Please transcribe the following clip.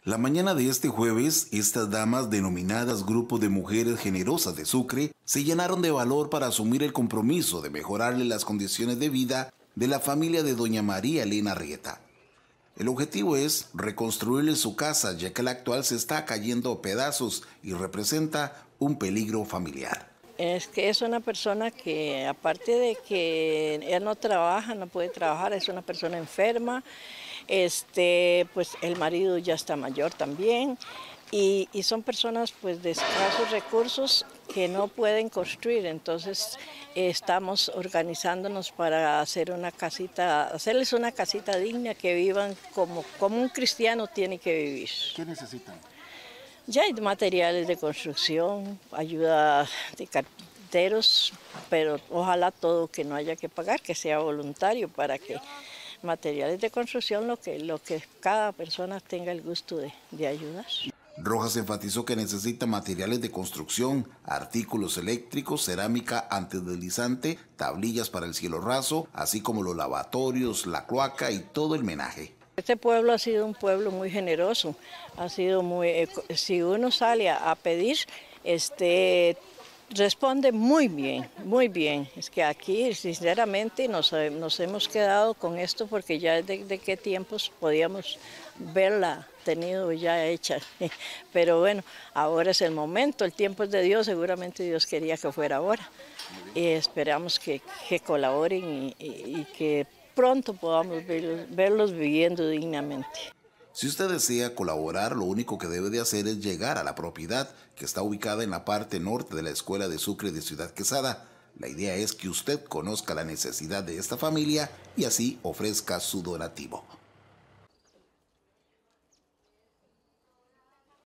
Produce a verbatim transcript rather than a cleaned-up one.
La mañana de este jueves, estas damas, denominadas Grupo de Mujeres Generosas de Sucre, se llenaron de valor para asumir el compromiso de mejorarle las condiciones de vida de la familia de doña María Elena Arrieta. El objetivo es reconstruirle su casa, ya que la actual se está cayendo a pedazos y representa un peligro familiar. Es que es una persona que, aparte de que ella no trabaja, no puede trabajar, es una persona enferma. Este, pues el marido ya está mayor también y, y son personas pues de escasos recursos que no pueden construir. Entonces eh, estamos organizándonos para hacer una casita, hacerles una casita digna, que vivan como, como un cristiano tiene que vivir. ¿Qué necesitan? Ya hay materiales de construcción, ayuda de carpinteros, pero ojalá todo que no haya que pagar, que sea voluntario, para que materiales de construcción, lo que, lo que cada persona tenga el gusto de, de ayudar. Rojas enfatizó que necesita materiales de construcción, artículos eléctricos, cerámica antideslizante, tablillas para el cielo raso, así como los lavatorios, la cloaca y todo el menaje. Este pueblo ha sido un pueblo muy generoso, ha sido muy, si uno sale a pedir, este, responde muy bien, muy bien. Es que aquí sinceramente nos, nos hemos quedado con esto porque ya de, de qué tiempos podíamos verla tenido ya hecha. Pero bueno, ahora es el momento, el tiempo es de Dios, seguramente Dios quería que fuera ahora. Y esperamos que, que colaboren y, y, y que pronto podamos verlos, verlos viviendo dignamente. Si usted desea colaborar, lo único que debe de hacer es llegar a la propiedad, que está ubicada en la parte norte de la Escuela de Sucre de Ciudad Quesada. La idea es que usted conozca la necesidad de esta familia y así ofrezca su donativo.